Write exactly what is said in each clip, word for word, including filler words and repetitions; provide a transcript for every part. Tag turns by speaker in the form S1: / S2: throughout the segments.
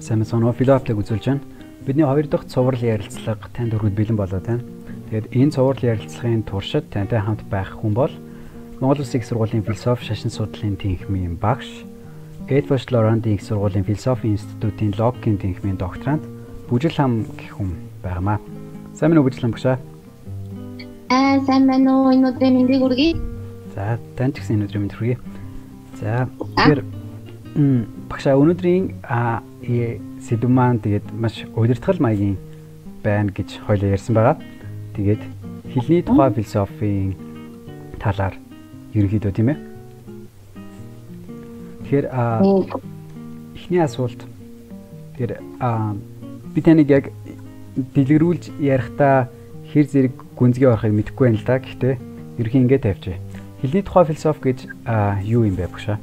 S1: Сайн соноо философиг үзүүлж байна. Бидний хоёр дахь цуврал ярилцлага танд өргөд бэлэн болоод байна. Тэгээд энэ цуврал ярилцлагын туршид тантай хамт байх хүн бол Монгол Улсын их сургуулийн философи шашин судлалын тэнхимийн багш, Эдвард Лорандын их сургуулийн философи институтын логикийн тэнхимийн докторант Бүжил хам гэх хүн байнамаа. Сайн байна уу Бүжил хам багшаа?
S2: Аа, сайн байна уу? Энэ өдрийн мэндийг хүргэе.
S1: За, танд ч гэсэн энэ өдрийн мэнд хүргэе. За, тэгэхээр багшаа өнөөдрийн а сэдв маань тэгээд маш удирдгал маягийн байна гэж хоёлоо ярьсан байгаа. Тэгээд хэлний тухай философийн талаар ерөнхийдөө тийм ээ. Тэгэхээр а эхний асуулт тэр а би таныг яг дэлгэрүүлж ярихдаа хэр зэрэг гүнзгий орохыг мэдэхгүй байна л да. Гэхдээ ерөнхий ингээд тавьчих. Хэлний тухай философи гэж юу юм бэ багшаа?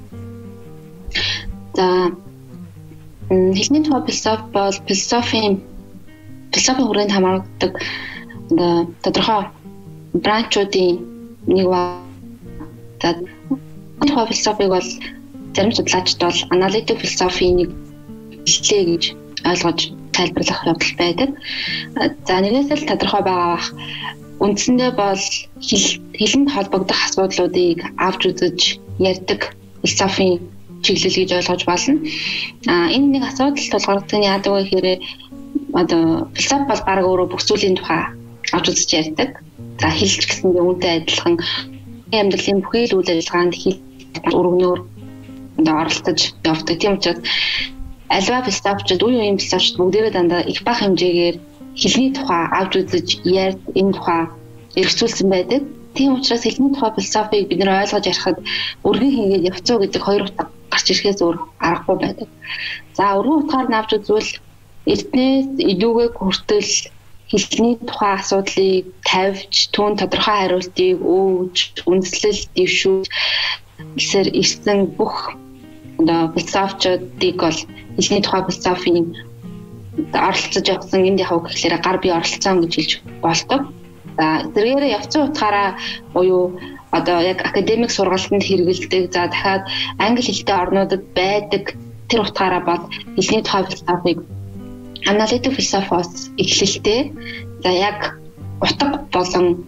S2: За хэлний тухай философи бол философийн философийн хүрээнд хамаардаг тодорхой бранчуудын нэг ба. За тухай философиг бол зарим судлаачид бол аналитик философийн нэг хэллээ гэж ойлгож тайлбарлах явдал байдаг. За нэгээс л тодорхой байгаа бах. Үндсэндээ бол хэлэнд холбогдох асуудлуудыг авч үзэж ярьдаг философийн чиглэл гэж ойлгож байна. А энэ нэг асуудал тулгардаг нь яадаг вэ гэхээр одоо философи бол баг өөрөө бүх зүйлийн тухай авч үзэж ярьдаг. За хэлж гэсэн үүнтэй адилхан амьдралын бүхий л үйл ажиллагаанд хэл өргөнөөр одоо оролцож явдаг. Тийм учраас альва философичд уу юм философичд бүгдээрээ дандаа их бага хэмжээгээр хэлний тухай авч үзэж ярьд энэ тухай эргцүүлсэн байдаг. Тийм учраас хэлний тухай философиг бид нэр ойлгож ярихад өргөн хийгээд явцуу гэдэг хоёр утга гарч ирэхээс өөр аргагүй байдаг. За өргөн утгаар нь авч үзвэл эртнээс илүүгээ хүртэл хэлний тухай асуудлыг тавьж, түүн тодорхой хариултыг өгж, үндэслэл дэвшүүлж гэсээр ирсэн бүх одоо философичдыг бол хэлний тухай философийн оролцож явсан энд яг гэхлээр гар бие оролцсон гэж хэлж болдог. За зэрэгээрээ явцсан утгаараа буюу одоо яг академик сургалтанд хэрэгэлдэг. За дахиад англи хэлтэй орнуудад байдаг тэр утгаараа бол хэлний тухай философиг аналитик философиос эхлэлтэй. За яг утга болон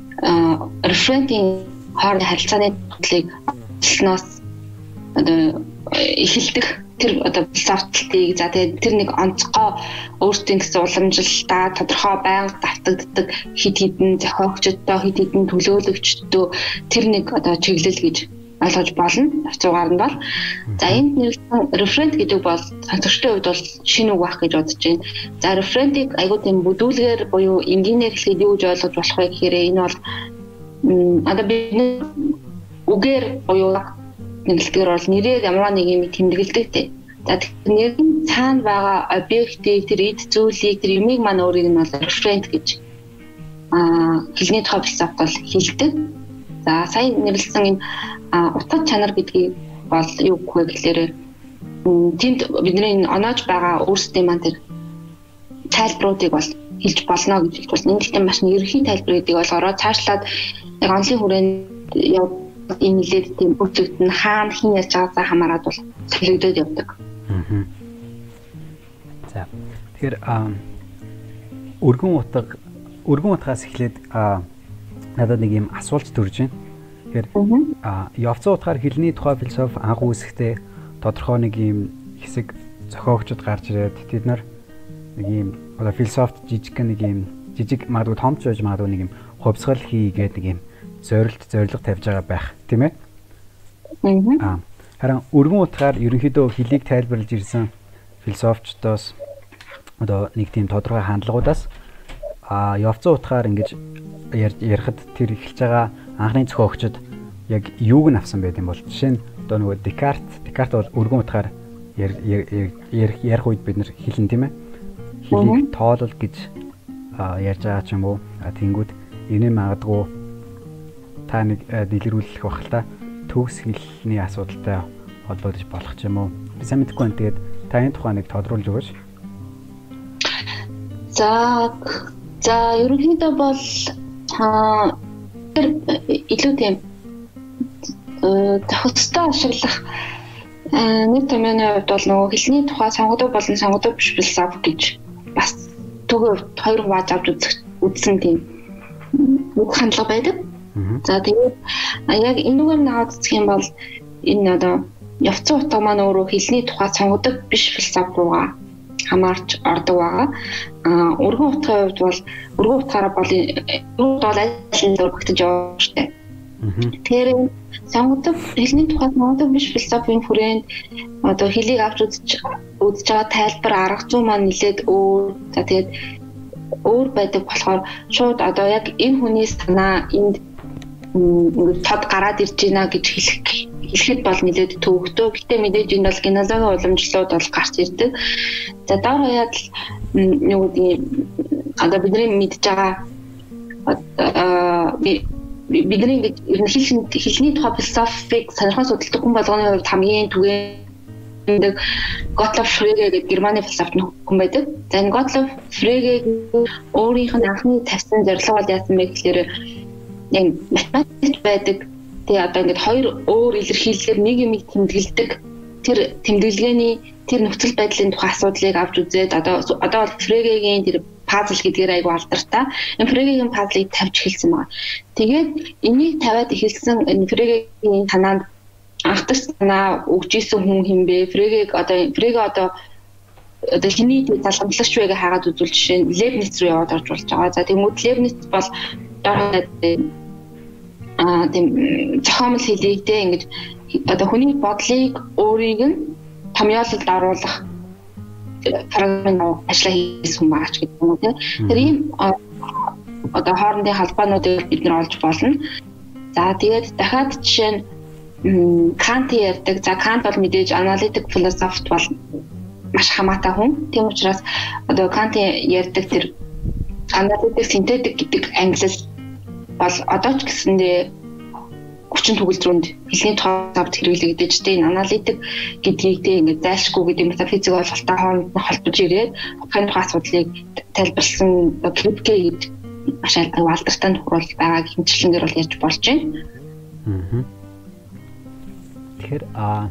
S2: референтийн хоорондын харилцааны төслийг олсноос одоо эхэлдэг тэр одоо философичлтыг за тэгээд тэр нэг онцгой өөрсдийн гэсэн уламжилтаа тодорхой байнга давтагддаг хид хідэн зохиогчдоо хид хідэн төлөөлөгчдөө тэр нэг одоо чиглэл гэж ойлгож болно. Авцуугаар нь бол за энд нэгэн референт гэдэг бол сонсогчдын хувьд бол шинэ үг байх гэж бодож байна. За референтийг айгуу тийм бүдүүлгээр буюу энгийнээр хэлэхэд юу гэж ойлгож болох вэ гэхээр энэ бол одоо бид үгээр буюу нэгэлдгээр бол нэрээр ямар нэг юм тэмдэглэдэг те. За тэр нэр цаана байгаа объектыг тэр эд зүйлийг тэр юмыг маань өөрийг нь бол референт гэж аа хэлний тухай философи бол хэлдэг. За сайн нэрлсэн энэ утга чанар гэдгийг бол юу гэх вэ гэхээр тэнд бидний оноож байгаа өөрсдийн маань тэр тайлбаруудыг бол хэлж болно гэж хэлж байна. Энд гэхдээ маш нэрхий тайлбар гэдгийг ойлгороо цаашлаад яг онлын хүрээнд яв энэ нэлээд тийм бүтээгдэхүүн хаана хин яаж байгаасаа хамаарат бол төлөвлөдөд явдаг.
S1: Аа. За. Тэгэхээр өргөн утга өргөн утгаас эхлээд надад нэг юм асуулт төрж байна. Тэгэхээр явцсан утгаар хэлний тухай философи анх үүсэхдээ тодорхой нэг юм хэсэг зохиогчд гарч ирээд тэд нар нэг юм одоо философт жижиг нэг юм жижиг магадгүй томч байж магадгүй нэг юм хувьсгал хийгээд нэг юм зорилт зорилго тавьж байгаа байх тийм ээ. Аа. Харин өргөн утгаар ерөнхийдөө хэлийг тайлбарлаж ирсэн философчдоос одоо нэг тийм тодорхой хандлагуудаас аа явцсан утгаар ингэж ярихад тэр эхэлж байгаа анхны зохиогчд яг юуг нь авсан байт юм бол жишээ нь одоо нөгөө Декарт Декарт бол өргөн утгаар ярих үед бид нар хэлэн тийм ээ. Хэлийг тоолол гэж ярьж байгаа ч юм уу. Тэнгүүд энэ магадгүй та нэг дэлгэрүүлэх бах л та төгс хэлний асуудалтай холбогдож болох ч юм уу. Би сайн мэдэхгүй байна. Тэгээд та энэ тухай нэг тодруулж өгөөч.
S2: За за ерөнхийдөө бол аа илүү тийм тохиолдолтой ашиглах Аа нэг томьёоны хувьд бол нөгөө хэлний тухай сонгодог болон сонгодог биш философи гэж бас төгөө хоёр хувааж авч үзэх үзсэн тийм үг хандлага байдаг. За тэгээд яг энэгээр наваад үзэх юм бол энэ одоо явцсан утга маань өөрөө хэлний тухай сонгодог биш философи руугаа хамаарч ордог байгаа. Аа өргөн утгын хувьд бол өргөн утгаараа бол өргөн бол аль нь багтаж явж штэ. Тэгэхээр сонгодог хэлний тухай сонгодог биш философийн хүрээнд одоо хэлийг авч үзэж үзэж байгаа тайлбар арга зүй маань нэлээд өөр. За тэгээд өөр байдаг болохоор шууд одоо яг энэ хүний санаа энд ингээд тод гараад ирж байна гэж хэлэх хэлэхэд бол нэлээд төвөгтэй. Гэтэ мэдээж энэ бол генезогийн уламжлалууд бол гарч ирдэг. За доор хаяад юу гэдэг одоо бидний мэдж байгаа аа бидний ингэж ерөнхийдөө хэлний тухай философик сонирхон судалдаг хүн болгоны хувьд хамгийн түгээндэг Готлоб Фреге гэдэг Германы философт хүн байдаг. За энэ Готлоб Фреге өөрийнх нь анхны тавьсан зорилго бол яасан бэ гэхээр яг математик байдаг. Тэгээ одоо ингээд хоёр өөр илэрхийлэлээр нэг юм тэмдэглэдэг. Тэр тэмдэглэгээний тэр нөхцөл байдлын тухай асуудлыг авч үзээд одоо одоо бол Фрегегийн тэр пазл гэдгээр айгу алдартай. Энэ Фрегегийн пазлыг тавьж эхэлсэн байна. Тэгээд энийг тавиад эхэлсэн энэ Фрегегийн санаанд анхдагч санаа өгч исэн хүн хинбэ? Фрегег одоо Фреге одоо одоо хиний залгамжлагч байга хаагаад үзүүл жишээ нь Лебниц рүү яваад орж болж байгаа. За тэгмүүд Лебниц бол дараа аа тийм зохиомл хэлийгтэй ингэж одоо хүний бодлыг өөрийг нь томьёололд оруулах програмын ажлаа хийсэн хүн байгаа ч гэдэг юм уу тийм. Тэр ийм одоо хоорондын холбоонуудыг бид нар олж болно. За тэгээд дахиад жишээ нь Кант ярьдаг. За Кант бол мэдээж аналитик философт бол маш хамаатай хүн. Тийм учраас одоо Кант ярьдаг тэр аналитик синтетик гэдэг англи бол одоо ч гэсэндээ хүчин төгөлдрөнд хэлний тооцоогт хэрэглэгдэж дээ. Энэ аналитик гэдгийг тэ ингээд зайлшгүй гэдэг метафизик ойлголттой хооронд нь холбож ирээд ухааны тухай асуудлыг тайлбарлсан Крипке гэдэг маш алдартай нөхрөл байгааг хэмжлэнгээр бол ярьж болж байна. Аа. Тэгэхээр а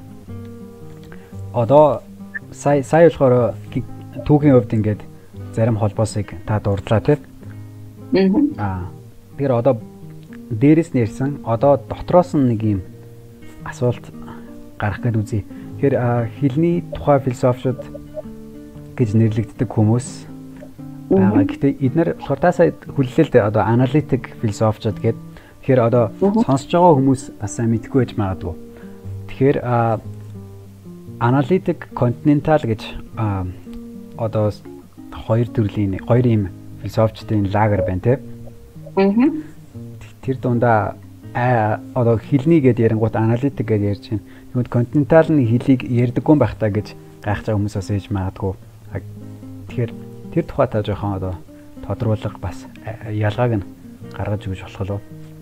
S2: одоо сая сая болохоор түүхийн хувьд ингээд зарим холбоосыг та дурдлаа тийм. Аа. Тэгэхээр одоо дээрээс нэрсэн одоо дотроос нь нэг юм асуулт гарах гээд үзье. Тэгэхээр хэлний тухай философичуд гэж нэрлэгддэг хүмүүс байгаа. Гэхдээ эдгээр болохоор та сая хүлээлт одоо аналитик философичуд гэдэг. Тэгэхээр одоо сонсож байгаа хүмүүс бас сайн мэдгүй байж магадгүй. Тэгэхээр аналитик континентал гэж одоо хоёр төрлийн хоёр юм философичдын лагер байна тийм. Аа. Тэр дундаа одоо хэлний гэд ярингууд аналитик гэж ярьж байна. Тэгвэл континенталны хэлийг ярьдаггүй байх таа гэж гайхаж байгаа хүмүүс бас ээж магадгүй. Тэгэхээр тэр тухай та жоохон одоо тодруулга бас ялгааг нь гаргаж өгч болох уу?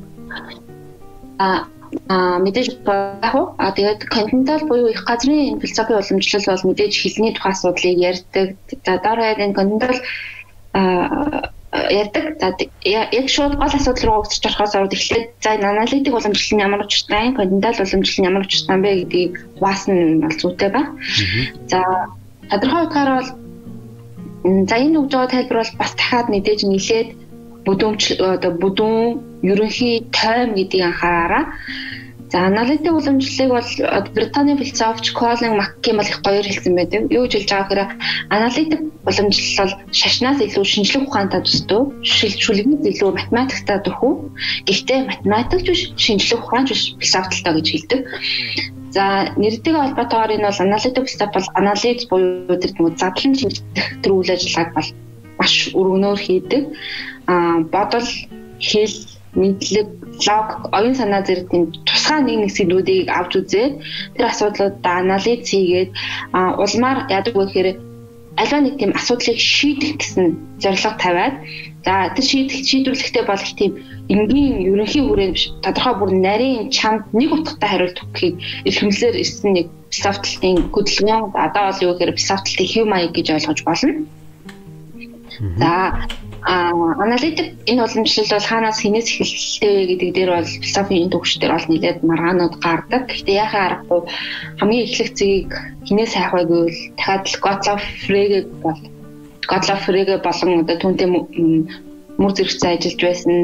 S2: А а мэдээж баг. А тэгээд континентал буюу их газрын философийн уламжлал бол мэдээж хэлний тухай асуудлыг ярьдаг. За дараа энэ континентал а ярьдаг. За яг шууд гол асуудал руу өгч орохоос ороод эхлээд за энэ аналитик уламжлал нь ямар учиртай, континентал уламжлал нь ямар учиртай бэ гэдгийг хуваасан нь бол зүйтэй ба. За тодорхой утгаар бол за энэ өгж байгаа тайлбар бол бас дахиад мэдээж нэлээд бүдүүнч одоо бүдүүн ерөнхий тойм гэдгийг анхаараа. За аналитик уламжлалыг бол Британий философч Колин Макким бол их гоёор хэлсэн байдаг. Юу гэж хэлж байгаа гэхээр аналитик уламжлал бол шашнаас илүү шинжлэх ухаантай төстэй, шилжүүлгээс илүү математиктай дөхөв. Гэхдээ математикч биш, шинжлэх ухаанч биш философтолтой гэж хэлдэг. За нэртэйгээ холбоотойгоор энэ бол аналитик философи бол анализ буюу тэр нэг задлан шинжлэх төр үйл ажиллагааг бол маш өргөнөөр хийдэг. Аа бодол, хэл, мэдлэг, лог, оюун санаа зэрэг тийм тусгай нэг нэг сэдвүүдийг авч үзээд тэр асуудлуудаа анализ хийгээд улмаар яадаг вэ гэхээр аливаа нэг тийм асуудлыг шийдэх гэсэн зорилго тавиад за тэр шийдэх шийдвэрлэхдээ болох тийм энгийн ерөнхий хүрээнд биш тодорхой бүр нарийн чамд нэг утгатай хариулт өгөхийг эрхэмлэлээр ирсэн нэг философийн хөдөлгөөн одоо бол юу гэхээр философийн хэв маяг гэж ойлгож болно. За А аналитик энэ уламжлал бол хаанаас хинээс эхэлтэй вэ гэдэг дээр бол философийн төвчдөр бол нэлээд маргаанууд гардаг. Гэхдээ яхаа аргагүй хамгийн эхлэх зэгийг хинээс хайх вэ гэвэл дахиад Готлов Фреге бол Готлов Фреге болон одоо түүнтэй мөр зэрэгцээ ажиллаж байсан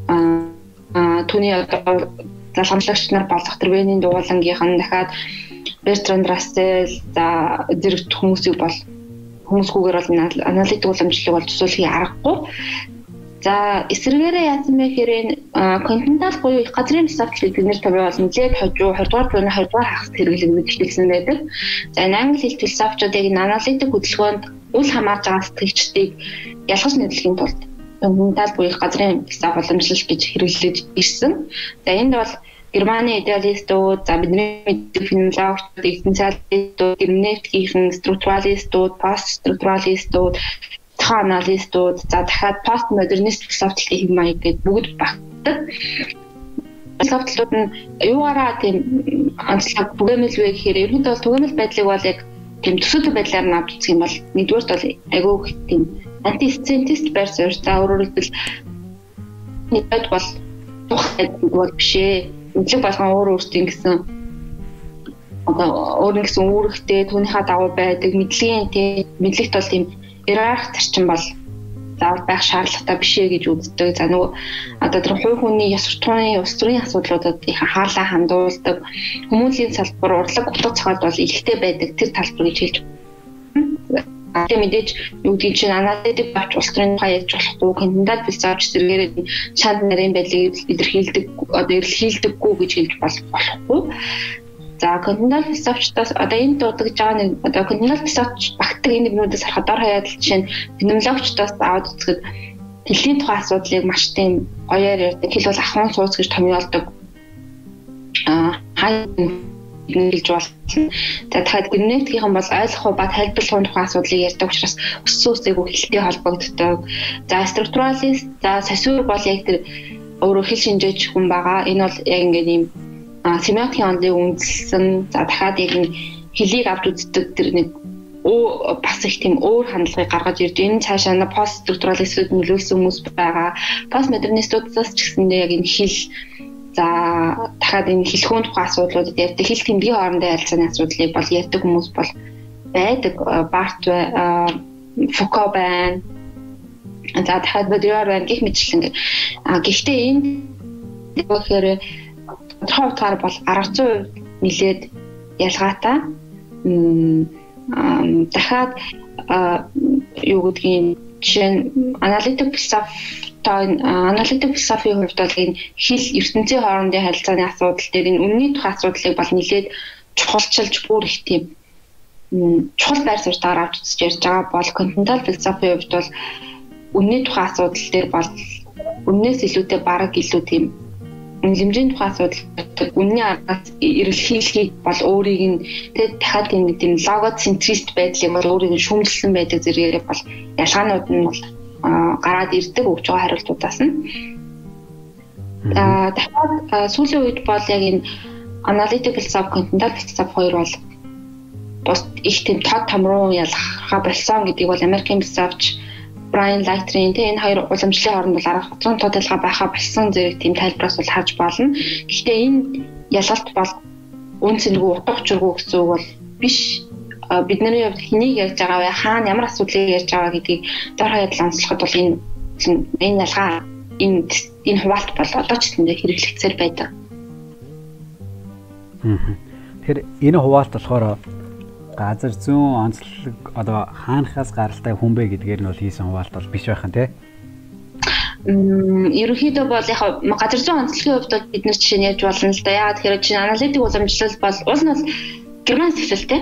S2: а түүний одоо залгамжлагч нар болох Тэрвений дуулангийнх нь дахиад Бертранд Рассел за зэрэг хүмүүсийг бол хүмүүсгүйгээр бол аналитик уламжлалыг бол төсөөлөхийг аргагүй. За эсвэргээрээ яасан бэ гэхээр энэ континентал буюу их газрын философи гэдэг нэр томьёо бол нэлээд хожуу хоёрдугаар буюу хоёрдугаар хагас хэрэглэгдэж эхэлсэн байдаг. За энэ англи хэл философичдыг энэ аналитик хөдөлгөөнд үл хамаарж байгаа сэтгэгчдийг ялгаж нэрлэхийн тулд континентал буюу их газрын философи уламжлал гэж хэрэглэж ирсэн. За энд бол Германы идеалистууд, за бидний мэддэг феноменологчдод, экзистенциалистууд, герменевтикийн структуралистууд, постструктуралистууд, аналистууд, за дахиад постмодернист философичлалын хэв маяг гэдэг бүгд багтдаг. Философичлууд нь юугаараа тийм онцлог түгээмэл вэ гэхээр ерөнхийдөө бол түгээмэл байдлыг бол яг тийм төсөөлөл байдлаар нь авч үзэх юм бол нэгдүгээрт бол айгүй их тийм антисцентист байр суурь. За өөрөөр хэлбэл нэгдүгээрт бол тухайд бол бишээ. Үнэлэг болгон өөр өөртөө гэсэн одоо өөр нэгсэн үүрэгтэй түүнийхээ дагуу байдаг мэдлэгийн тийм мэдлэгт бол тийм иерархи зарчим бол заавал байх шаардлагатай биш ээ гэж үздэг. За нөгөө одоо тэр хувь хүний ёс суртахууны ёс зүйн асуудлуудад их хаалаа хандуулдаг хүмүүлийн салбар урлаг утга цохол бол ихтэй байдаг тэр талбар гэж хэлж тэгээ мэдээж юу гэдэг чинь аналитик авч улс төрийн тухай ярьж болохгүй континентал философич зэрэгээрээ шанд нарийн байдлыг илэрхийлдэг одоо илэрхийлдэггүй гэж хэлж болохгүй. За континентал философичдаас одоо энэ дуудаж байгаа нэг одоо континентал философич багтдаг энэ нэгнүүдээс харахад дор хаяад жишээ нь феноменологчдоос аваад үзэхэд хэлний тухай асуудлыг маш тийм гоёор ярьдаг. Хэл бол ахуйн сууц гэж томьёолдог. Аа хай хэлж болно. За дахиад герменевтикийн бол ойлгох ба тайлбарлах тухай асуудлыг ярьдаг учраас өссөн үсээгүй хэлтэй холбогддог. За структуралист, за сосиур бол яг тэр өөрөө хэл шинжээч хүн байгаа. Энэ бол яг ингээд ийм семиотикийн онлыг үндэслэн за дахиад яг нэг хэлийг авч үздэг тэр нэг оо бас их тийм өөр хандлагыг гаргаж ирж энэ цаашаа на пост структуралистууд нөлөөлсөн хүмүүс байгаа. Постмодернистуудаас ч гэсэндээ яг энэ хэл за дахиад энэ хэлхүүн тухай асуудлуудад ярьдаг хэл тэмдгийн хоорондын харилцааны асуудлыг бол ярьдаг хүмүүс бол байдаг. Барт Фуко байна. За дахиад Бодрияр байна гэх мэтлэн. А гэхдээ энэ тэгэхээр тодорхой утгаар бол арга зүйн нэлээд ялгаатай. Дахиад юу гэдгийг жишээ нь аналитик философи аналитик философийн хувьд бол энэ хэл ертөнцийн хоорондын харилцааны асуудал дээр энэ үнний тухай асуудлыг бол нэлээд чухалчилж бүр их тийм чухал байр суурьтайгаар авч үзэж ярьж байгаа бол континентал философийн хувьд бол үнний тухай асуудал дээр бол үннээс илүүтэй бараг илүү тийм үнэлэмжийн тухай асуудал үнний аргаас эрэлхийлэхийг бол өөрийг нь тэгээд дахиад тийм логоцентрист байдлыг бол өөрийг нь шүүмжилсэн байдаг зэрэгээр бол ялгаанууд нь бол гараад ирдэг өгч байгаа хариултуудаас нь. Аа дахиад сүүлийн үед бол яг энэ аналитик философи, континентал философи хоёр бол бус их тийм тод том руу ялгахаа болсон гэдгийг бол Америкийн философч Брайан Лайтрийн энэ хоёр уламжлалын хооронд бол арга зүйн тод ялгаа байхаа болсон зэрэг тийм тайлбараас бол харж болно. Гэхдээ энэ ялгалт бол үн цэнэгүй утга учиргүй гэсэн үг бол биш. Бидний хувьд хэнийг ярьж байгаа вэ? Хаана ямар асуудлыг ярьж байгаа гэдгийг дор хаяад онцлоход бол энэ энэ ялгаа энэ энэ хуваалт бол одоо ч гэсэндээ хэрэглэгцээр байдаг.
S1: Тэгэхээр энэ хуваалт болохоор газар зүүн онцлог одоо хаанахаас гаралтай хүн бэ гэдгээр нь бол хийсэн хуваалт бол биш байх нь тий.
S2: Мм ерөнхийдөө бол яг газар зүүн онцлогийн хувьд бол бид нар жишээ нь ярьж болно л да. Яагаад тэгэхээр чинь аналитик уламжлал бол уул нь бол герман сэвсэлтэй.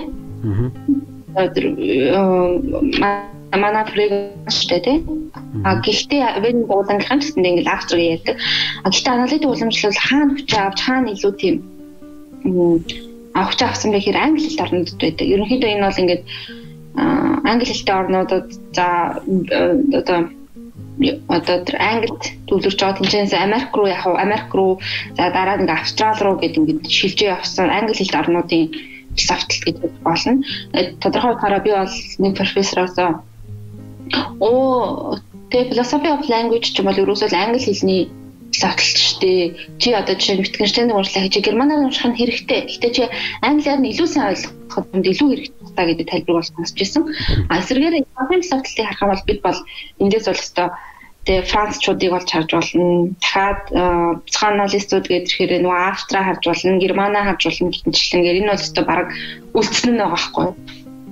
S2: Аа манай 프레그штэй тий. А гэхдээ вен буудлын хамтсанд ингээд австрыг ярьдаг. А гэхдээ аналитик уламжлал хаана хүч авч хаана илүү тийм авч авсан бэ гэхээр англи хэлтэй орнуудад байдаг. Ерөнхийдөө энэ бол ингээд англи хэлтэй орнуудад за одоо одоо тэр англид төвлөрч байгаа тэнцэнээс Америк руу яг Америк руу за дараа нь Австрали руу гэдэг ингээд шилжээ явсан англи хэлтэй орнуудын философи гэж болно. Тодорхой утгаараа би бол нэг профессороос оо Тэгээ philosophy of language ч юм бол ерөөсөө англи хэлний философич шүү дээ. Чи одоо жишээ нь Wittgenstein-ийг уншлаа гэж германаар унших нь хэрэгтэй. Гэхдээ чи англиар нь илүү сайн ойлгоход илүү хэрэгтэй та гэдэг тайлбарыг бол сонсч ирсэн. А эсвэргээр философитой харах юм бол бид бол эндээс бол өстой тэгээ францчуудыг болж харж болно. Дахиад психоаналистууд гэдэг ихээр нөгөө австраа харж болно, германаа харж болно гэнчлэнгээр энэ бол өстой баг үлдсэн нь байгаа байхгүй юу?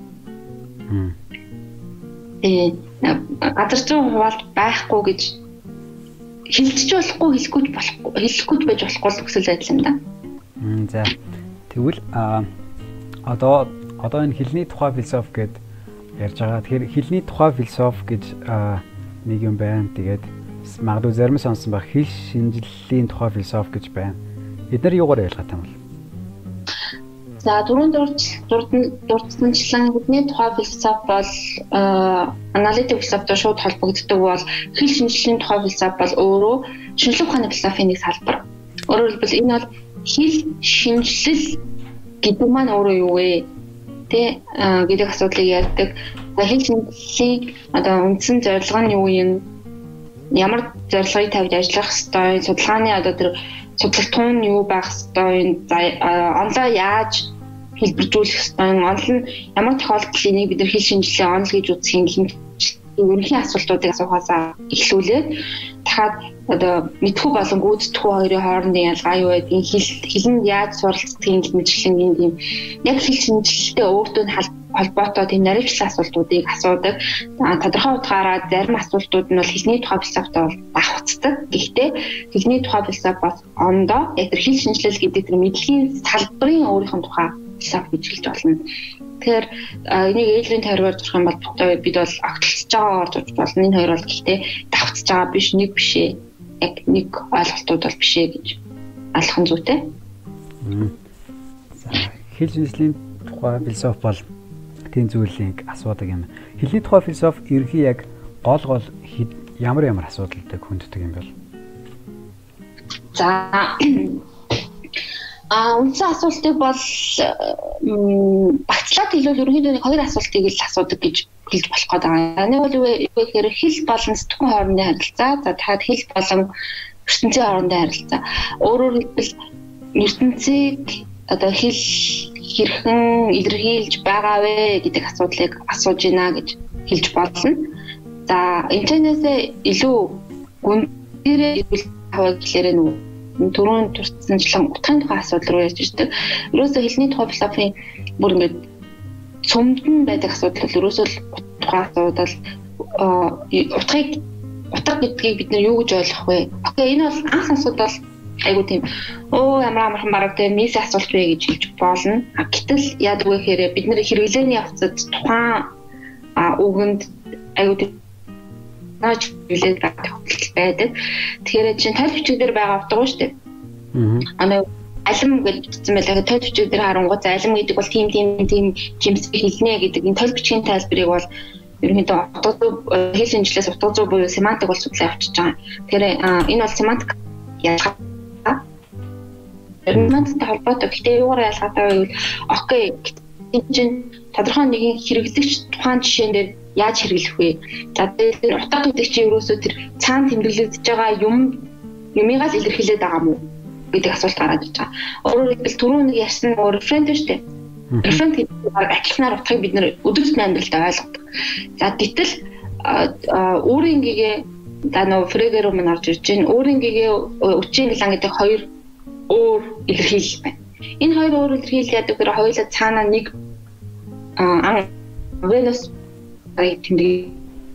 S2: Э газар зүйн хуваалт байхгүй гэж хэлчих болохгүй, хэлэхгүй болохгүй, хэлэхгүй байж болохгүй л төсөл байдал юм да.
S1: Мм за. Тэгвэл а одоо одоо энэ хэлний тухай философи гэд ярьж байгаа. Тэгэхээр хэлний тухай философи гэж нэг юм байна. Тэгээд магадгүй зарим сонсон баг хэл шинжиллийн тухай философи гэж байна. Эдгээр юугаар ялгаатай юм бол?
S2: За дөрөв дурдсанчлан бидний тухай философи бол аналитик философитой шууд холбогддог бол хэл шинжиллийн тухай философи бол өөрөө шинжилгээ ухааны философийн нэг салбар. Өөрөөр хэлбэл энэ бол хэл шинжилэл гэдэг маань өөрөө юу вэ? Тэ гэдэг асуудлыг ярьдаг. Хэл шинжиллийн одоо үндсэн зорилго нь юу юм? Ямар зорилгыг тавьж ажиллах ёстой? Судалгааны одоо тэр судлах туун нь юу байх ёстой? Онлоо яаж хэлбэржүүлэх ёстой? Онол нь ямар тохиолдолд энийг бид нар хэл шинжилгээ онол гэж үзэх юм ерөнхий асуултуудыг асуухаас эхлүүлээд дахиад одоо мэдхүү болон гүйцэтгэхүй хоёрын хоорондын ялгаа юу байдгийг хэл хэлэнд яаж суралцдгийг мэдлэгийн тийм яг хэл шинжилгээтэй өөртөө холбоотой тийм наривчлал асуултуудыг асуудаг. Тодорхой утгаараа зарим асуултууд нь бол хэлний тухай философитой бол давхцдаг. Гэхдээ хэлний тухай философи бас ондоо яг тэр хэл шинжилэл гэдэг тэр мэдлэгийн салбарын өөрийнх нь тухай философи гэж хэлж болно. Тэгэхээр энийг ээлжийн тойргоор зурх юм бол бид бол огтлцож байгаа орж болно. Энэ хоёр бол гэхдээ давхцаж байгаа биш, нэг биш ээ. Яг нэг ойлголтууд бол биш ээ гэж алах нь зүйтэй.
S1: За хэл шинжиллийн тухай философи бол тийм зүйлийг асуудаг юм. Хэлний тухай философи ерхий яг гол гол ямар ямар асуудалтай хүнддэг юм бол?
S2: За а үндсэн асуултыг бол багцлаад хэлвэл ерөнхийдөө нэг хоёр асуултыг л асуудаг гэж хэлж болох гэдэг. Нэг бол юу гэхээр хэл болон сэтгүүн хоорондын харилцаа, за дахиад хэл болон ертөнцийн хоорондын харилцаа. Өөрөөр хэлбэл ертөнцийг одоо хэл хэрхэн илэрхийлж байгаа вэ гэдэг асуудлыг асууж байна гэж хэлж болно. За энэчнээс илүү гүндэрээ хаваа гэхлээр нүү түрүүн турцсанчлан утгын тухай асуудал руу ярьж ирдэг. Ерөөсөө хэлний тухай философийн бүр ингээд цөмдөн байдаг асуудал бол ерөөсөө тухай асуудал утгыг утга гэдгийг бид нар юу гэж ойлгох вэ? Окей, энэ бол анх асуудал айгуу тийм оо ямар амархан бараг тийм нийс асуулт вэ гэж хэлж болно. А гэтэл яадаг вэ гэхээр бид нэр хэрэглээний явцад тухайн үгэнд айгуу тийм наач хэлээд байдаг. Тэгэхээр чинь тойл бичиг дээр байгаа утга шүү дээ. Аа. Алим гэж бичсэн байлаа. Тойл бичиг дээр харангуй алим гэдэг бол тийм тийм тийм жимсэг хэлнэ гэдэг. Энэ тойл бичгийн тайлбарыг бол ерөнхийдөө утга зүй хэл шинжилээс утга зүй буюу семантик бол судлаа авчиж байгаа. Тэгэхээр энэ бол семантик ялгаа Эрмэнтэй холбоотой. Гэхдээ юугаар ялгаатай вэ гэвэл окей энэ чинь тодорхой нэгэн хэрэглэгч тухайн жишээн дээр яаж хэрэглэх вэ? За тэр утга гэдэг чинь ерөөсөө тэр цаана тэмдэглэгдэж байгаа юм юмыгаа л илэрхийлээд байгаа мó гэдэг асуулт гараад ирж байгаа. Өөрөөр хэлбэл түрүүн нэг ярьсан нөгөө референт шүү дээ. Референт гэдэг нь адилхнаар утгыг бид нэр өдөржин амьдралдаа ойлгодог. За гэтэл өөрийн гээгээ за нөгөө фрегер өмнө орж ирж байна. Өөрийн гээгээ үчийн гэлан гэдэг хоёр өөр илэрхийлэл байна. Энэ хоёр өөр илэрхийлэл яадаг гэхээр хоёулаа цаана нэг аа Venus тэмдэг.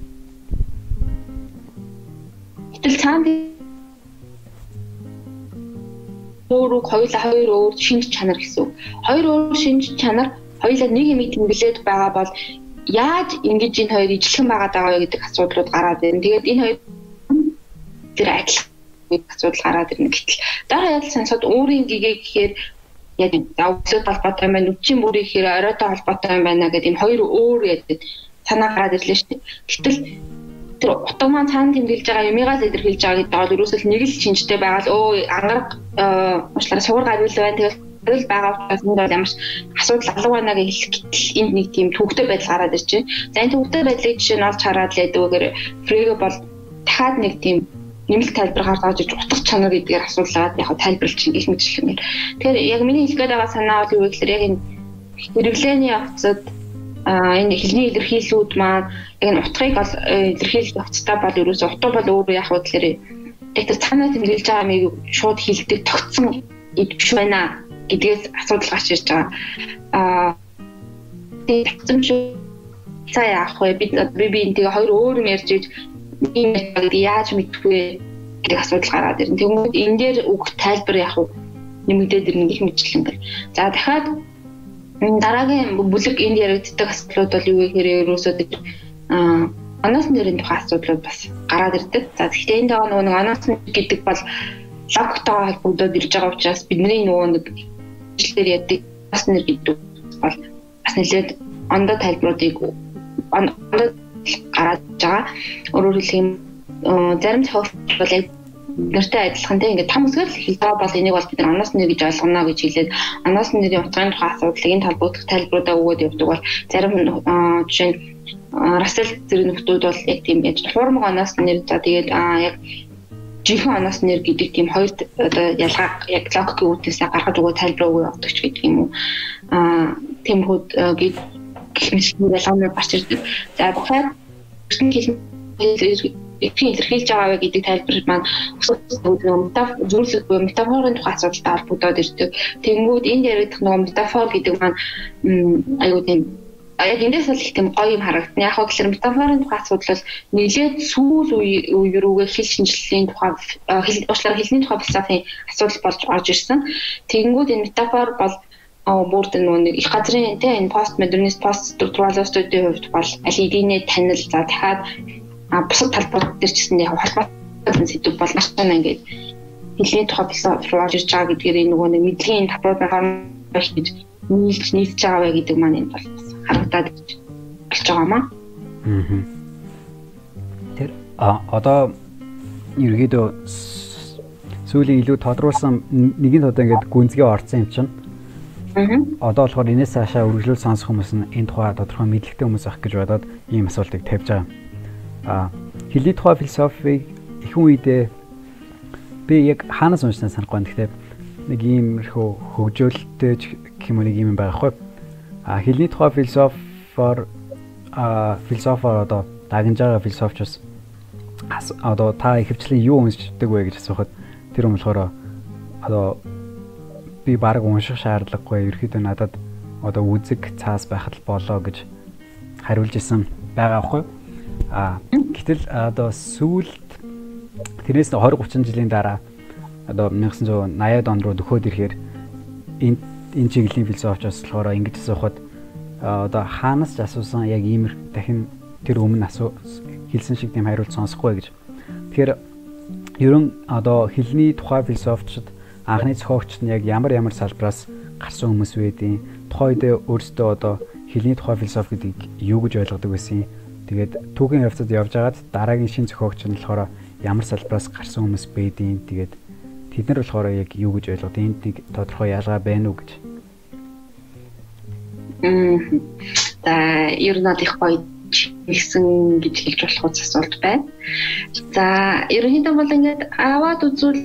S2: Гэтэл цаана өөр хоёулаа хоёр өөр шинж чанар гэсэн үг. Хоёр өөр шинж чанар хоёулаа нэг юм тэмдэглээд байгаа бол яаж ингэж энэ хоёр ижилхэн байгаад байгаа вэ гэдэг асуудлууд гараад ирнэ. Тэгээд энэ хоёр тэр адилхан асуудал гараад ирнэ. Гэтэл дараа ял сонсоод өөрийн гэгээ гэхээр яг өглөө холбоотой юм байна, үчийн бүрийн гэхээр оройтой холбоотой юм байна гэдэг юм хоёр өөр яадаг санаа гараад ирлээ шүү дээ. Гэтэл тэр утга маань цаана тэмдэглэж байгаа юмыгаа л илэрхийлж байгаа гэдэг бол ерөөсөө нэг л шинжтэй байгаа л өө ангараг уучлаарай суур гарвал байна. Тэгэл байгаа учраас энэ бол ямар ч асуудал алга байна гэж хэлэх гэтэл энд нэг тийм төвөгтэй байдал гараад ирж байна. За энэ төвөгтэй байдлыг жишээ нь олж хараад л яддаг гэхээр Фрege бол дахиад нэг тийм нэмэлт тайлбар гаргаж ирж утга чанар гэдгээр асуулаад яг тайлбарлаж чинь их мэдлэгээр. Тэгэхээр яг миний хэлгээд байгаа санаа бол юу вэ гэхээр яг энэ хэрэглээний явцад а энэ хэлний илэрхийлүүд маань яг энэ утгыг бол илэрхийлэх явцдаа бол ерөөсөө утга бол өөрөө яг уу тэгэхээр яг тэр цаанаас хэлж байгаа мийг шууд хэлдэг тогтсон биш байна гэдгээс асуудал гарч ирж байгаа. А тэгээд тогтсон шүү. За яах вэ? Бид би би энэ хоёр өөр юм ярьж иж ийм яаж мэдхгүй гэдэг асуудал гараад ирнэ. Тэгмээд энэ дээр үг тайлбар яах вэ? Нэмэгдээд ирнэ гэх мэтлэн гэл. За дахиад энэ дараагийн бүлэг энд яригддаг асуудлууд бол юу гэхээр ерөөсөө аа анаус нэрийн тухай асуудлууд бас гараад ирдэг. За тэгэхээр энэ дагаа нөгөө анаус нэр гэдэг бол логтойгоо холбогдоод ирж байгаа учраас бидний нөгөө нэг хэлээр яддаг анаус нэр гэдэг бол бас нэлээд ондоо тайлбаруудыг ондоо гараад байгаа. Өөрөөр хэлэх юм зарим зохиолч бол яг нэртэй адилхан тийм ингээд том үсгээр хэлж байгаа бол энийг бол бид нар анаус нэр гэж ойлгоно гэж хэлээд анаус нэрийн утгын тухай асуудлыг энэ талбарт тайлбаруудаа өгөөд явдаг бол зарим жишээ нь Рассел зэрэг нөхдүүд бол яг тийм яаж хуурмаг анаус нэр за тэгээд яг жинхэнэ анаус нэр гэдэг тийм хоёр одоо ялгаа яг логикийн үүднээсээ гаргаж өгөө тайлбар өгөө явдаг ч гэдэг юм уу аа тиймэрхүү гээд гихмисний ялгааны гарч ирдэг. За дахиад эрхийн илэрхийлж байгаа вэ гэдэг тайлбар маань метафор зүйлс метафорын тухай асуудалтай холбогдоод ирдэг. Тэнгүүд энд яригдах нөгөө метафор гэдэг маань аюу тийм яг эндээс л их тийм гоё юм харагдана. Яг хөө гэхээр метафорын тухай асуудал бол нэлээд сүүл үе рүүгээ хэл шинжилгээний тухай уучлаарай хэлний тухай философийн асуудал болж орж ирсэн. Тэнгүүд энэ метафор бол бүрд нөгөө нэг их газрын тийм энэ пост модернист пост структуралистуудын хувьд бол аль эдийнэ танил за дахиад а бусад талбар дээр ч гэсэн яг холбоотой сэдв бол маш сайн ингээд хэлний тухай философи руу орж ирж байгаа гэдгээр энэ нөгөө нэг мэдлэгийн талбаруудын хооронд гэж нийлж нийцж байгаа вэ гэдэг маань энэ бол харагдаад болж байгаа маа. Аа. Тэр а одоо ерөөдөө сүүлийн илүү тодруулсан нэгэн одоо ингээд гүнзгий орсон юм чинь. Аа. Одоо болохоор энэс цаашаа үргэлжлүүл сонсох хүмүүс нь энэ тухай тодорхой мэдлэгтэй хүмүүс ах гэж бодоод ийм асуултыг тавьж байгаа. А хэлний тухай философиг их үедээ би яг хаанаас уншсан санахгүй байна. Гэхдээ нэг иймэрхүү хөгжөөлөлттэй гэх юм нэг юм байгаа хгүй. А хэлний тухай философор а философор одоо дагнаж байгаа философчос одоо та ихэвчлэн юу уншдаг вэ гэж асуухад тэр юм болохоор одоо би баг унших шаардлагагүй ерөөхдөө надад одоо үзэг цаас байхад болоо гэж хариулж исэн байгаа хгүй. А гэтэл одоо сүүлд тэрнээс двадцать тридцать жилийн дараа одоо найман eighty он руу дөхөөд ирэхээр энэ энэ чиглэлийн философичос болохоор ингэж асуухад одоо хаанаас ч асуусан яг иймэр дахин тэр өмнө асуу хэлсэн шиг тийм хариулт сонсохгүй гэж. Тэгэхээр ерөн одоо хэлний тухай философичд анхны зохиогчд нь яг ямар ямар салбараас гарсан хүмүүс байдیں۔ Тухайн үед өөрсдөө одоо хэлний тухай философи гэдгийг юу гэж ойлгодог байсан юм. Тэгээд түүхийн явцад явж байгаад дараагийн шин зохиогч нь болохоор ямар салбараас гарсан хүмүүс байдیں۔ Тэгээд тэд нар болохоор яг юу гэж ойлгоод энд нэг тодорхой ялгаа байна уу гэж. Мм. За ер нь их гоё гэсэн гэж хэлж болох асуулт байна. За ерөнхийдөө бол ингээд аваад үзвэл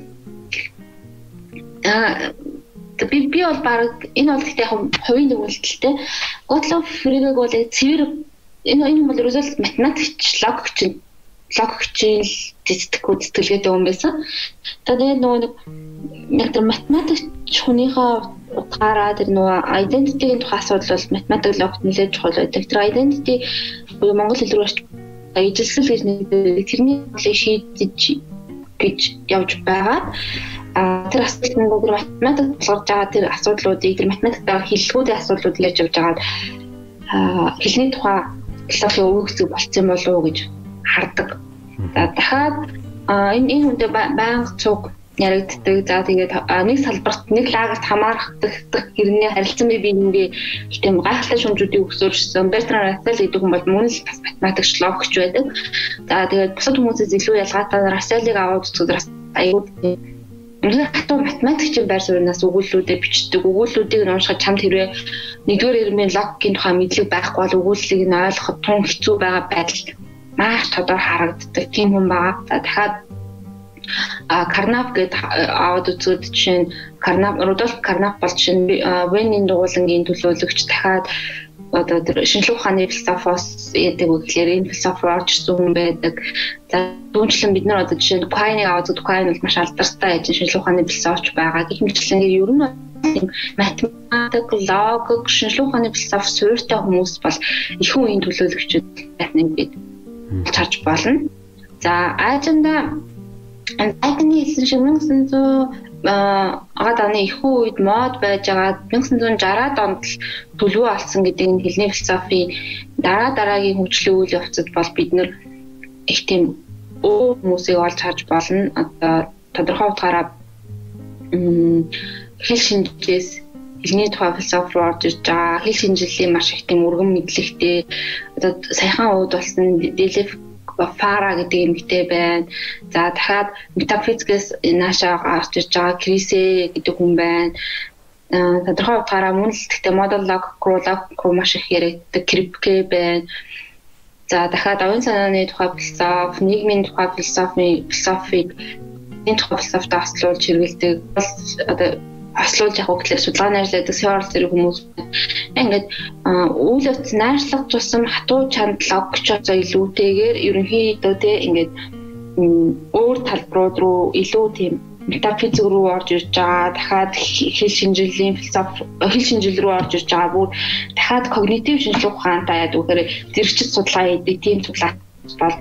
S2: а би би бол баг энэ бол гэхдээ яг хувийн дүгнэлттэй. Готлов Фрейрэг бол цэвэр энэ энэ бол ерөөсөө математикч, логикч, логикч дистикүүд сэтгэлгээтэй хүн байсан. Тэгээд нөгөө нэг тэр математикч хүнийхээ утгаараа тэр нөгөө identity-ийн тухай асуудал бол математик логикт нэлээд чухал байдаг. Тэр identity Монгол хэл рүү орч ижилсэл гэж нэг тэрний болыг шийдэж гэж явж байгаа. А тэр асуудал нь бүр математик болгож байгаа тэр асуудлуудыг тэр математиктаар хэллэгүүдийн асуудлууд ярьж явж байгаа а хэлний тухай философи өгөөцөг болцсон болов уу гэж хардаг. За дахиад энэ энэ хүндээ байнга цуг яригддаг. За тэгээд нэг салбарт нэг лагерт хамаархдах гэрний харилцан бие биенээ тийм гайхалтай шүмжүүдийг өгсөөлжсөн. Бертран Рассел гэдэг хүн бол мөн л бас математикч логикч байдаг. За тэгээд бусад хүмүүсээс илүү ялгаатай Расселыг аваад үзэхэд аюул үнэхээр хатуу математикчийн байр сууриас өгүүллүүдэд бичдэг. Өгүүллүүдийг нь уншихад чамд хэрвээ нэгдүгээр ирмийн логикийн тухай мэдлэг байхгүй бол өгүүллийг нь ойлгоход тун хэцүү байгаа байдал маш тодор харагддаг тийм хүн байгаа. За дахиад а Карнап гэдэг аваад үзээд чинь Карнап Рудольф Карнап бол чинь Венийн дугуулангийн төлөөлөгч дахиад одоо тэр шинжлэх ухааны философоос яадаг вэ гэхээр энэ философи орж ирсэн хүн байдаг. За түүнчлэн бид нар одоо жишээ нь Дукайныг аваад Дукайн бол маш алдартай ажил шинжлэх ухааны философч байгаа. Гэх мэтчлэн ер нь математик, логик, шинжлэх ухааны философи суурьтай хүмүүс бол их үеийн төлөөлөгчд байна гэдэг харж болно. За аажимда Айкны хэлсэн шиг мянга зуун агаад оны их үед мод байж байгаа мянга зуун шараад онд л төлөвөө олсон гэдэг энэ хэлний философи дараа дараагийн хөгжлийн үйл явцад бол бид нэр их тийм өөр хүмүүсийг олж харж болно. Одоо тодорхой утгаараа хэл шинжлээс хэлний тухай философи орж ирж байгаа. Хэл шинжлэлийн маш их тийм өргөн мэдлэгтэй одоо саяхан ууд болсон Делеф Фара гэдэг эмэгтэй байна. За дахиад метафизикээс наашаа гарч ирж байгаа Крисе гэдэг хүн байна. Тодорхой утгаараа мөн л гэхдээ модал логик руу логик руу маш их яригддаг Крипке байна. За дахиад оюун санааны тухай философи, нийгмийн тухай философи, философиг энэ тухай философитой ослуулж хэрэгэлдэг. Одоо ослуулж явах гэхлээр судалгааны ажилладаг Сёрл зэрэг хүмүүс ингээд үйл явц найршлага тусам хатуу чанд логч одоо илүүтэйгээр ерөнхийдөө те ингээд өөр талбарууд руу илүү тийм метафизик руу орж ирж байгаа. Дахиад хэл шинжлэлийн философи хэл шинжил рүү орж ирж байгаа. Бүр дахиад когнитив шинжлэх ухаантай яд үгээр зэрэгчд судалгаа хийдэг тийм судалгаа бол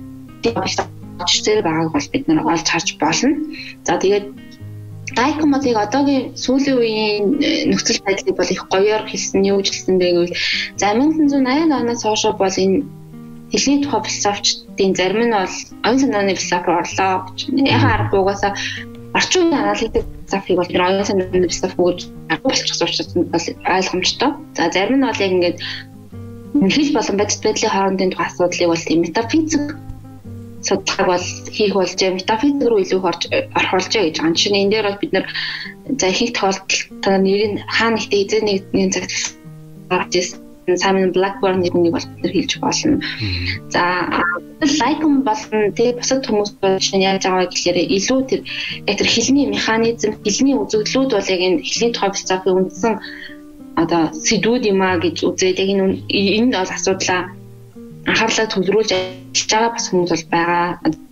S2: тийм байгааг бол бид нар олж харж болно. За тэгээд Дайкомыг одоогийн сүүлийн үеийн нөхцөл байдлыг бол их гоёор хэлсэн юу гэлсэн бэ гэвэл за найман зуун оноос хойш бол энэ хэлний тухай философчдын зарим нь бол оюун санааны философи орлоо гэж яхаа аргуугаасаа орчин үеийн аналитик философиг бол оюун санааны философи гэж болчихсон учраас бол ойлгомжтой. За зарим нь бол яг ингээд хэл болон бодит байдлын хоорондын тухай асуудлыг бол тийм метафизик судалгааг бол хийх болж метафизик руу илүү орж орох болж байгаа гэж байгаа. Жишээ нь энэ дээр бол бид нар за их тохиолдолд нэрийг хаана ихтэй эзэн нэгний цагт гарч ирсэн Саймон Блэкберн нэг бол бид нар хэлж болно. За лайком болон тэг бусад хүмүүс жишээ нь яаж байгаа гэхээр илүү тэр яг тэр хэлний механизм, хэлний үзэгдлүүд бол яг энэ хэлний тухай философи үндсэн одоо сэдвүүд юм а гэж үзээд яг энэ энэ бол асуудлаа анхаарлаа төвлөрүүлж ажиллаж байгаа бас хүмүүс бол байгаа.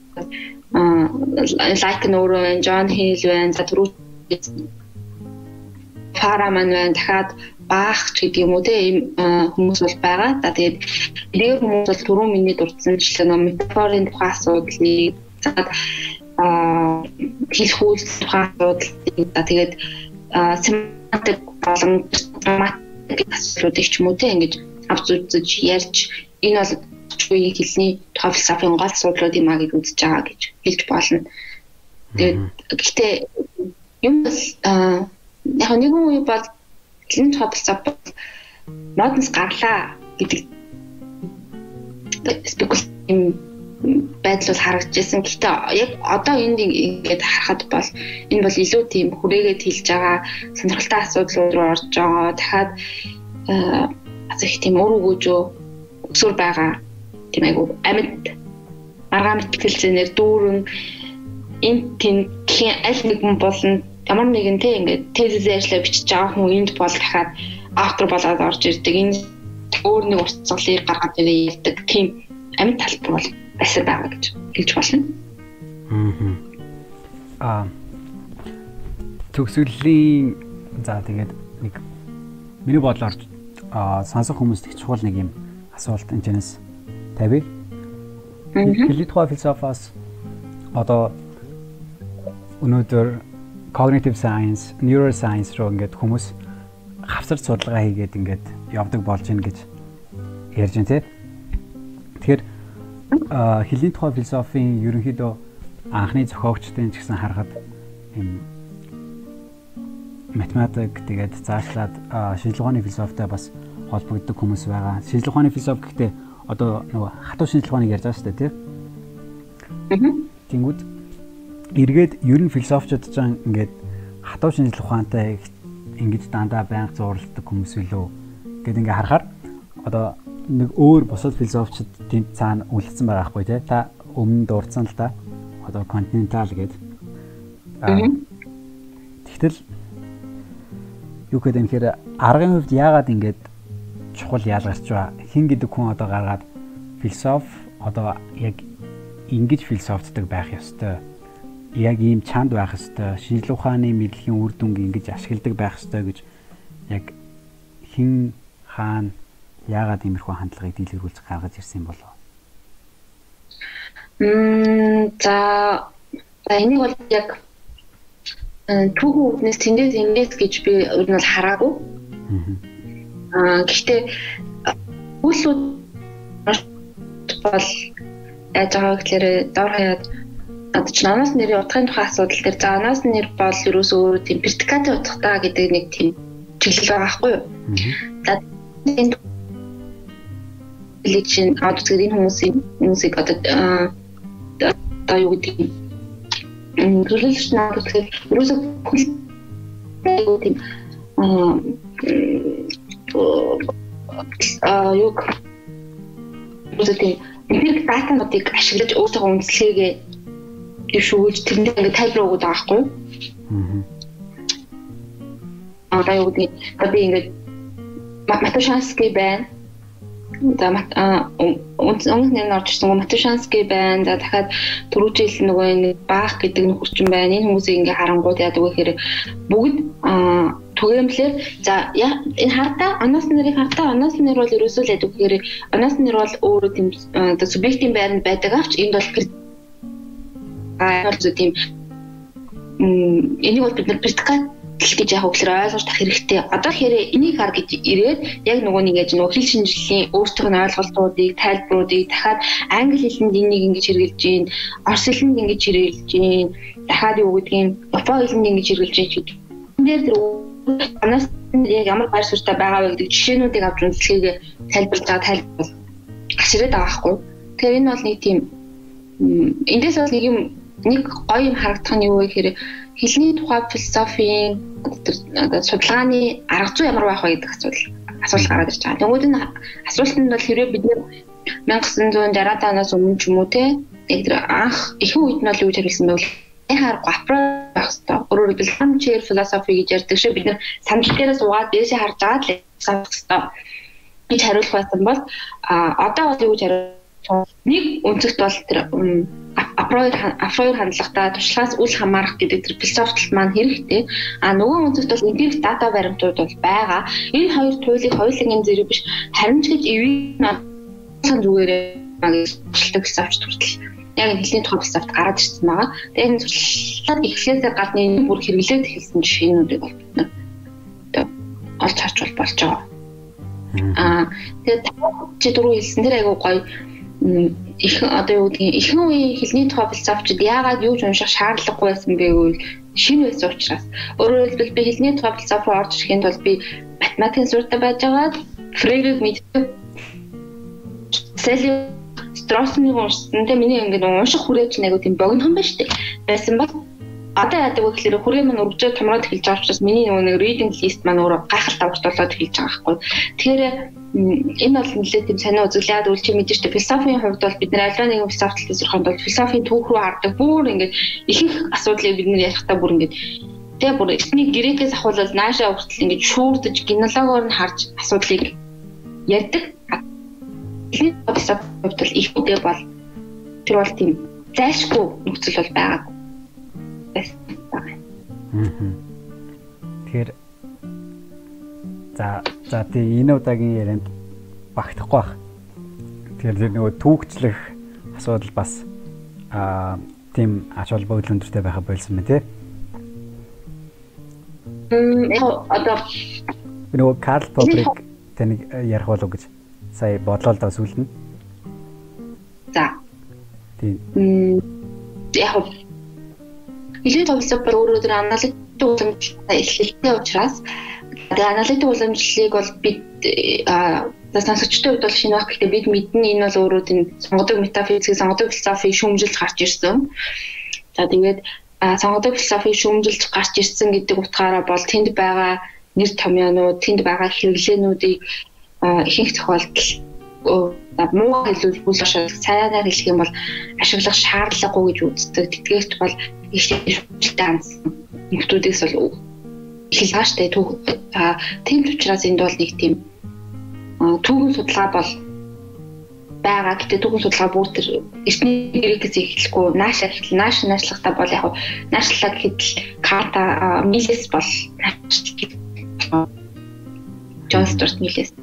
S2: Аа лайк нөрөө Джон Хил байна, за түрүү Фараман байна, дахиад Бах ч гэдэг юм уу тийм хүмүүс бол байгаа. За тэгээд эдгээр хүмүүс бол түрүү миний дурдсан жишээ нь метафорын тухай асуудлыг аа хэлэх үйл тухай асуудлыг за тэгээд семантик болон грамматик асуудлуудыг ч юм уу тийм ингэж авч үзэж ярьж энэ бол үеийн хэлний тухай философийн гол асуудлууд юм а гэж үзэж байгаа гэж хэлж болно. Тэгээд гэхдээ юм бол яг нэгэн үе бол хэлний тухай философи моднес гарлаа гэдэг спекулятив байдал бол харагдаж байсан. Гэхдээ яг одоо энд ингээд харахад бол энэ бол илүү тийм хүрээгээд хэлж байгаа сонирхолтой асуудлууд руу орж байгаа. Дахиад аз их тийм өр өгөөжөө өсвөр байгаа тийм айгу амьд арга мэтгэлцэнээр дүүрэн энэ тийм аль нэгэн болон ямар нэгэн тийм ингээд тезис ажиллаа бичиж байгаа хүн энд бол дахиад автор болоод орж ирдэг. Энэ өөр нэг уртцгалыг гаргаад ирдэг тийм амьд талбар бол байсан байгаа гэж хэлж болно. Аа. Төгсгөлийн за тэгээд нэг миний бодлоор сонсох хүмүүст их чухал нэг юм асуулт энэс тавь. Хэлний тухай философиас одоо өнөөдөр cognitive science, neuroscience руу ингээд хүмүүс хавцар судалгаа хийгээд ингээд явдаг болж гин гэж ярьж байна тий. Тэгэхээр хэлний тухай философийн ерөнхийдөө анхны зохиогчдын ч гэсэн харахад юм математик тэгээд цаашлаад шинжлэх ухааны философитой бас холбогддог хүмүүс байгаа. Шинжлэх ухааны философи гэхдээ одоо нөгөө хатуу шинжлэх ухааныг ярьж байгаа шүү дээ тий. Аа. Тэнгүүд эргээд ер нь философичуд ч ингээд хатуу шинжлэх ухаантай ингэж дандаа байнга зурладаг хүмүүс үлээ гэд ингээ харахаар одоо
S1: нэг өөр бусад философичд тийм цаана үлдсэн байгаа хгүй тий. Та өмнө дурдсан л да. Одоо континентал гэдэг. Тэгтэл юу гэдэг юм хэрэг аргын хувьд яагаад ингэж чухал ялгарч байгаа? Хин гэдэг хүн одоо гаргаад философи одоо яг ингэж философтдаг байх ёстой. Яг ийм чанд байх ёстой. Шинжлэх ухааны мэдлэгийн үр дүнг ингэж ашигладаг байх ёстой гэж яг хин хаана яагаад иймэрхүү хандлагыг дийлэрүүлж гаргаж ирсэн юм болов?
S2: Мм за энийг бол яг түүхэн үгнээс тэндээс эндээс гэж би өөр нь бол хараагүй. Аа гэхдээ үйлсүүд бол яаж байгаа гэхээр дор хаяад одоо ч наноос нэрийн утгын тухай асуудал дээр за наноос нэр бол ерөөсөө өөрөө тийм вертикатын утгатай гэдэг нэг тийм чиглэл байгаа байхгүй юу? За энэ личин аудиогэр энэ хүмүүсийн хүмүүсийг одоо одоо юу гэдэг юм төлөвлөж надад тэгэхээр ерөөсөө тийм аа юу гэдэг эмпирик датануудыг ашиглаж өөрсдөө үндэслэгээ дэвшүүлж тэрнээ ингээд тайлбар өгöd байгаа байхгүй юу? Аа. Одоо юу гэдэг би ингээд Матушанский байна. За өмнө нь орж ирсэн Матушанский байна. За дахиад түрүүжил нөгөө нэг баах гэдэг нөхөрчин байна. Энэ хүмүүсийг ингээ харангууд яадаг вэ гэхээр бүгд түгээмлэр за энэ хартаа оноос нэрийг хартаа оноос нэр бол ерөөсөө л яадаг гэхээр оноос нэр бол өөрөө тийм субъектийн байранд байдаг авч энд бол аа тийм энийг бол бид нар предикат гэж яг үгээр ойлгож тах хэрэгтэй. Одоо хэрэг энийг хар гэж ирээд яг нөгөө нэг яаж нөгөө хэл шинжилгээний өөрсдөө нь ойлголтуудыг, тайлбаруудыг дахиад англи хэлэнд энийг ингэж хэрэгжилж гин, орос хэлэнд ингэж хэрэгжилж гин, дахиад юу гэдгийг япон хэлэнд ингэж хэрэгжилж гин гэдэг. Энд дээр тэр анаас яг ямар байр суурьтай байгаа вэ гэдэг жишээнүүдийг авч үнэлгээгээ тайлбарлаж байгаа тайлбар ашиглаад байгаа байхгүй. Тэгэхээр энэ бол нэг тийм эндээс бол нэг юм нэг гоё юм харагдах нь юу вэ гэхээр хэлний тухай философийн судалгааны арга зүй ямар байх вэ гэдэг асуудал асуулт гараад ирж байгаа. Тэгвэл энэ асуултанд бол хэрвээ бид нэр 천ix шестьсот оноос өмнө ч юм уу те яг тэр анх ихэнх үед нь бол юу хэрэгсэн бэ? Яхаар аппроч байх хэрэгтэй. Өөрөөр хэлбэл самчээр философи гэж ярьдаг шиг бид нэр самж дээрээс угаад дээшээ харж байгаа л санах хэрэгтэй. гэж хариулах байсан бол одоо бол юу гэж хариулах нэг өнцөгт бол тэр аппроч аппроч хандлагатай туршлагаас үл хамаарах гэдэг тэр философичлт маань хэрэгтэй. А нөгөө өнцөгт бол эмпирик дата баримтууд бол байгаа. Энэ хоёр туйлыг хоёулангийн зэрэг биш харин ч гэж ивэн сан зүгээрээ магистралтай философч хүртэл яг хэлний тухай философт гараад ирсэн байгаа. Тэгээ энэ туршлага эхлээсээ гадна энэ бүр хэрэглээд эхэлсэн жишээнүүдийг бол олж харж бол болж байгаа. Аа тэгээд чи дөрөв хэлсэн тэр айгуу гоё их одоо юу гэдгийг ихэнх үеийн хэлний тухай философчид яагаад юу ч унших шаардлагагүй байсан бэ гэвэл шинэ байсан учраас. Өөрөөр хэлбэл би хэлний тухай философи орж ирэхэд бол би математикийн суртаа байж байгаа Фрейрийг мэддэг. Селли Строссны уншсан. Тэгээ миний ингээд унших хүрээч нэг тийм богинохон байна шүү дээ. Байсан бол одоо яадаг вэ гэхээр хүрээ маань өргөжөө томроод эхэлж байгаа учраас миний нөгөө нэг reading list маань өөрөө гайхалтай урт болоод эхэлж байгаа байхгүй. Тэгэхээр энэ бол нэлээд тийм сонио үзүүлээд үл чи мэдээж дээ философийн хувьд бол бид нэр аливаа нэгэн философитой сурахад бол философийн түүх рүү хардаг бүр ингээд их их асуудлыг бид нэр ярихдаа бүр ингээд тэгээ бүр эхний грекээс ахвал наашаа хүртэл ингээд шүүрдэж генеалогоор нь харж асуудлыг ярьдаг. Эхний философийн хувьд бол их үгээ бол тэр бол тийм зайлшгүй нөхцөл бол байгаа.
S1: Тэгэхээр за за тий энэ удаагийн ярианд багтахгүй бах. Тэгэхээр нөгөө түүхчлэх асуудал бас аа тийм ач холбогдол өндөртэй байха болсон мэ тий.
S2: Мм одоо
S1: нөгөө Карл Попперийг тэнийг ярих болов гэж сая бодлоо л да сүлдэн.
S2: За.
S1: Тийм.
S2: Мм яг хэлний философи өөрөө тэр аналитик уламжлалтай эхлэлтэй учраас тэгээ аналитик уламжлалыг бол бид за сонсогчдын хувьд бол шинэ баг гэхдээ бид мэднэ энэ бол өөрөө тийм сонгодог метафизик, сонгодог философи шүүмжилж гарч ирсэн. За тэгээд сонгодог философи шүүмжилж гарч ирсэн гэдэг утгаараа бол тэнд байгаа нэр томьёонууд, тэнд байгаа хэрэглээнүүдийг ихэнх тохиолдолд муу хэлбэл үл ашиглах цайгаар хэлэх юм бол ашиглах шаардлагагүй гэж үздэг. Тэтгэгч бол их шүлтэй анс нөхдүүдээс бол хэлгаа штэ түүх тийм учраас энд бол нэг тийм түүхэн судалгаа бол байгаа. Гэтэ түүхэн судалгаа бүр тэр эртний грекээс эхлэхгүй нааш эхэл нааш наашлахтаа бол яг наашлаа гэхэд карта милэс бол Джон Стюарт милэс.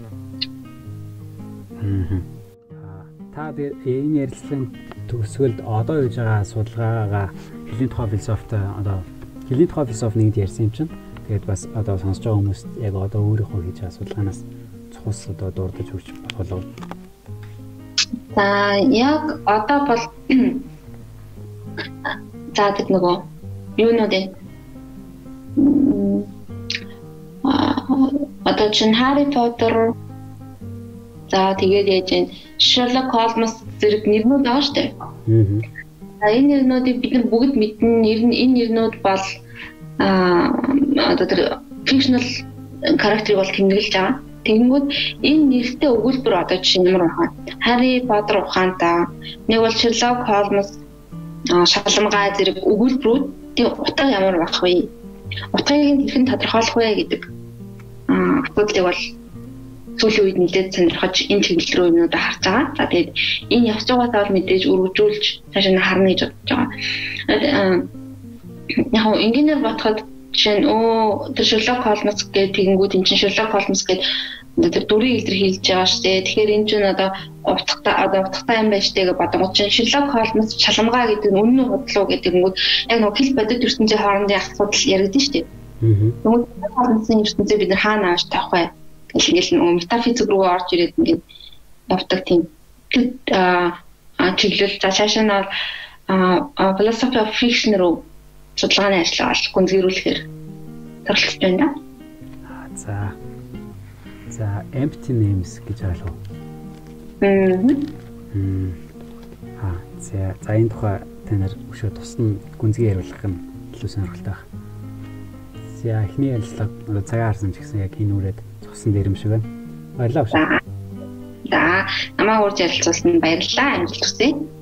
S1: Та энэ ярилцлагын төгсгөлд одоо хийж байгаа судалгаагаа хэлийн тухай философт одоо хэлийн тухай философи нэгд ярьсан юм чинь. Тэгээд бас одоо сонсож байгаа хүмүүст яг одоо өөрийнхөө хийж байгаа судалгаанаас цус одоо дурдж өгч болов.
S2: За яг одоо бол за тэг нөгөө юу нэ одоо чин Harry Potter за тэгээд яаж вэ Sherlock Holmes зэрэг нэрнүүд байгаа шүү дээ. Аа. Энэ нэрнүүдийг бид нар бүгд мэднэ. Нэр нь энэ нэрнүүд бол аа одоо тэр fictional character бол тэмдэглэж байгаа. Тэгэнгүүт энэ нэртэй өгүүлбэр одоо жишээ ямар байна? Harry Potter ухаантай, нэг бол Sherlock Holmes шалмгай зэрэг өгүүлбэрүүд тийм утга ямар байх вэ? Утгыг хэрхэн тодорхойлох вэ гэдэг аа асуудлыг бол сүүлийн үед нэлээд сонирхож энэ чиглэл рүү юмудаа харж байгаа. За тэгээд энэ явж байгаадаа бол мэдээж өргөжүүлж цааш нь харна гэж бодож байгаа. Яг нь инженеэр бодоход жишээ нь оо тэр Sherlock Holmes гэдэг тэгэнгүүт энэ чинь Sherlock Holmes гэдэг тэр дүрийг илэрхийлж байгаа шүү дээ. Тэгэхээр энэ чинь одоо утгатай одоо утгатай юм байна шүү дээ гэж бодгоо чинь Sherlock Holmes шалмгаа гэдэг нь үнэн үү худлаа гэдэг нь яг нэг хэл бодит ертөнцийн хоорондын асуудал яригдсан шүү дээ. Тэгвэл Holmes-ийн ертөнцийг бид нар хаана авч тавих вэ? Ингээл нэг метафизик руу орж ирээд ингээд явдаг тийм аа чиглэл за цаашаа нь аа philosophy of fiction руу судалгааны ажил гүнзгийрүүлэхээр зорилготой байна да.
S1: За. За empty names гэж байгаа л. Мм. Аа за за энэ тухай та нар өшөө тусна гүнзгий яриулах юм илүү сонирхолтой байна. За эхний ярилцлага цагаан харсан ч гэсэн яг энэ үрээд цусан дээр юм шиг байна. Баярлалаа.
S2: За намаа урьж ярилцуулсан баярлалаа. Амжилт хүсье.